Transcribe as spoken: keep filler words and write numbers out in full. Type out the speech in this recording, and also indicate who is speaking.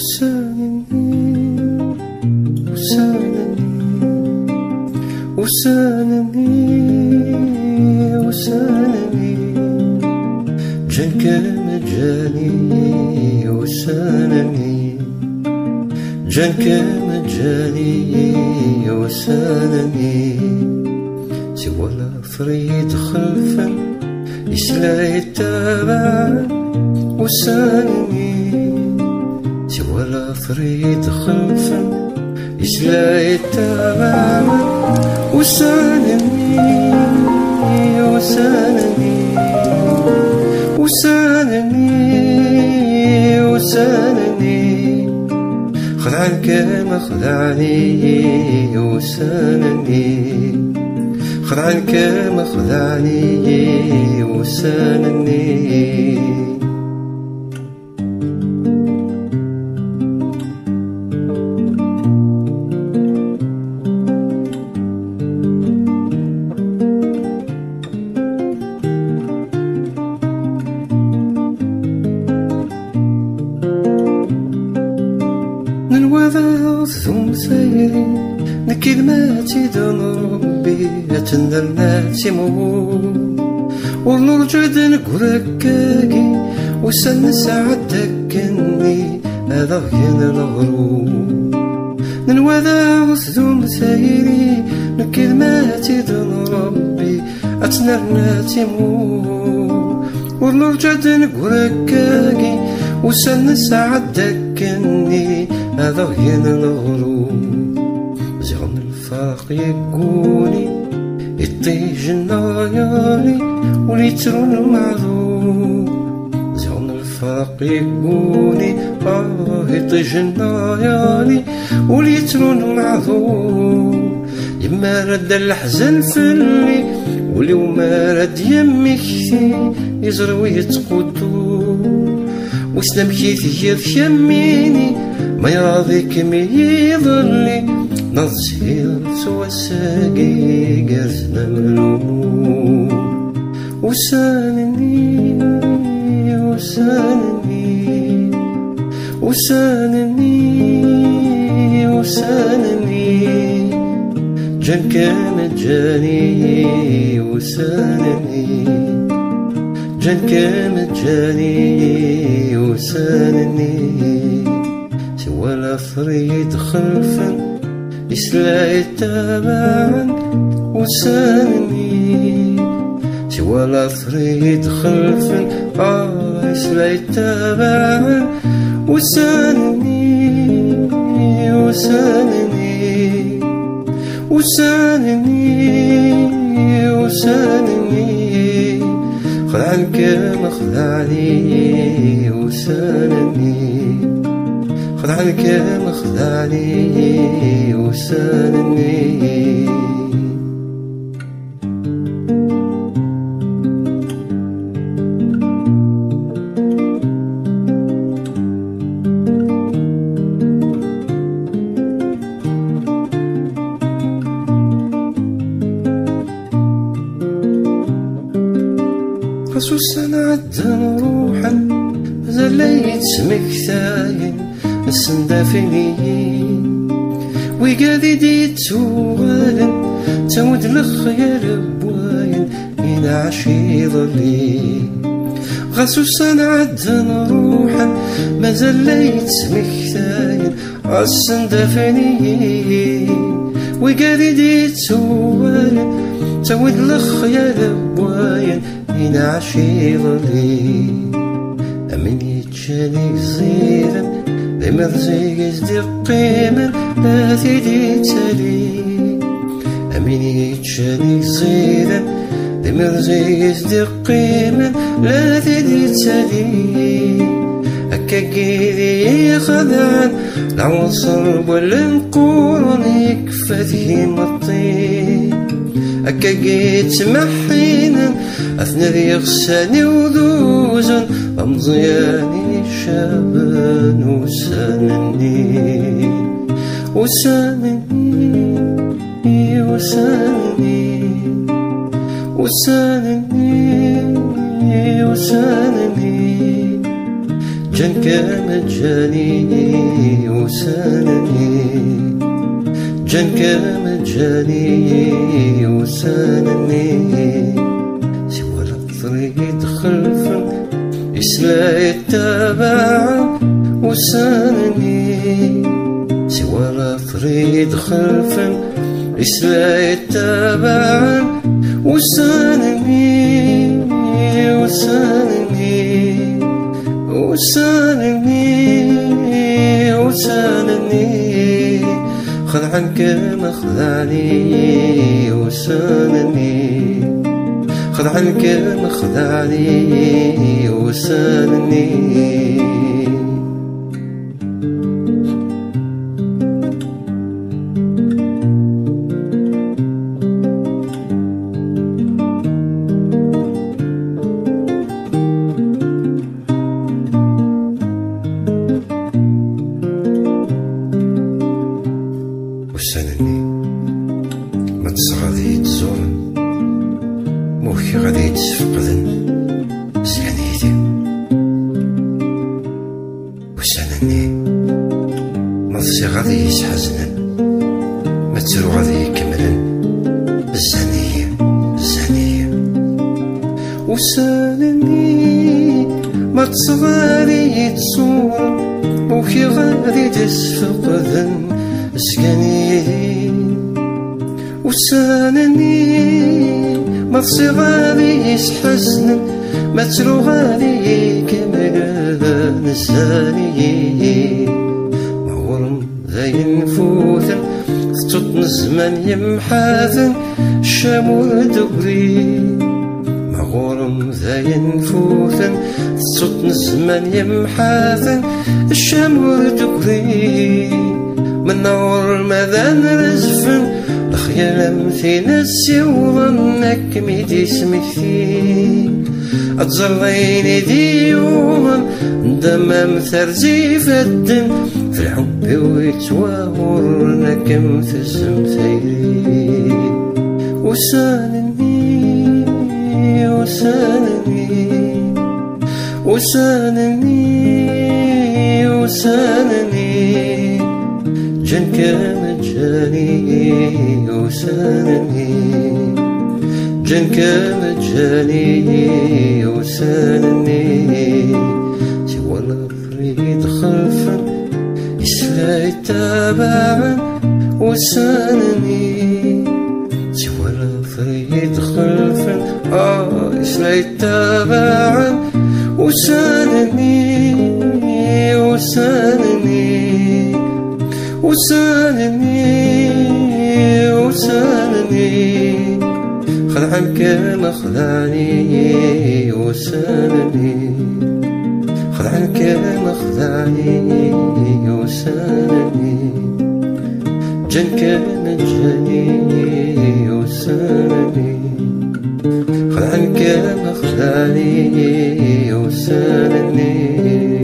Speaker 1: وسانني وسانني وسانني وسانني جانك مجاني وسانني جانك مجاني وسانني سوى العفريت خلفا يسلا يتابع وسانني سوى العفريت خلفا يسلا يتابع وسانني وسانني وسانني وسانني خدعنك ما خدعني وسانني خدعنك ما خدعني وسانني ثم سيري نكلماتي دون ربي أتندلاتي مو ونرجد نقركاكي وسن سعدك اني هذا غين الغروب ننوذا ثم سيري نكلماتي دون ربي أتندلاتي مو ونرجد نقركاكي وسن سعدك اني هذا غين الغروب زغن الفاق يقوني يطيج النايالي وليترون المعذوب زغن الفاق يقوني آه يطيج النايالي وليترون المعذوب يما رد الحزن فلي ولو ما رد يمي كثي يزرو يتقدو وسلم كيثي يميني ما يراضيك مي يظلي نظهر سوى الساقي قرزنا ملوم وسانني وسانني وسانني وسانني جانك مجاني وسانني جانك مجاني وسانني سوى العفريت خلفا يسلا يتابعا وسانني سوى العفريت خلفا آه يسلا يتابعا وسانني وسانني وسانني وسانني خدعنك ما خدعني وسانني خدعنك ما خدعني وسانني خصوصا عدن روحا زليت سمك ثاين السندافني وقادي ديت وغالا تود الخيال بواين من عشي ظلي خصوصا عدن روحا ما زليت سمك ثاين السندافني وقادي ديت وغالا تود الخيال بواين من عشي ظلي أمن يتشاني زيرا لما رزيز دي قيمة لا تدي تالي أمن يتشاني زيرا لما رزيز دي قيمة لا تدي تالي أكا قيدي خدعا العنصر ولا نقول يكفى ذي مطي أكا قيت محينا أثنى ذي غساني وذوزن رمضياني شابان وسانني وسانني وسانني وسانني وسانني جانك جنك مجاني وسانني، جنك مجاني وسانني، سوى الطريق خلفا يسلا يتبع وسانني، سوى الطريق خلفا يسلا يتبع وسانني، وسانني وسانني وسانني، خذ عنك ما خذعني وسانني، خذ عنك ما خذعني وسانني. وسانني ما تصغادي تزورن، موكي غادي تسفقدن زيانيتي. وسانني ما تصي غادي يسحزنن، ما تسرو غادي يكملن الزانية الزانية. وسانني ما تصغادي تزورن، موكي غادي تسفقدن سكاني. وسانني ما تصي غادي يسحزن، ما تسرو غادي كمل نساني. مغورم ذا ينفوثن تطن الزمان يمحاثن الشامور دقري. مغورم ذا ينفوثن تطن الزمان يمحاثن الشامور دقري. من نور ماذا نرزفن الخيال مثيل السيوضنك ميدي سمكتي. أتزرين ديوغن دمام ثرزي فدن في الحب ويتواورنك متزم ثيري. وسانني وسانني وسانني وسانني، جنك مجاني وسانني، جنك مجاني وسانني، سوى الفريد خلفا يسلا يتابعا وسانني، سوى الفريد خلفا آه يسلا يتابعا وسانني، وسانني وسانني وسانني، خذ عنك ما خذعني وسانني، خذ عنك ما خذعني وسانني، جنك مجاني وسانني، خذ عنك ما خذعني وسانني.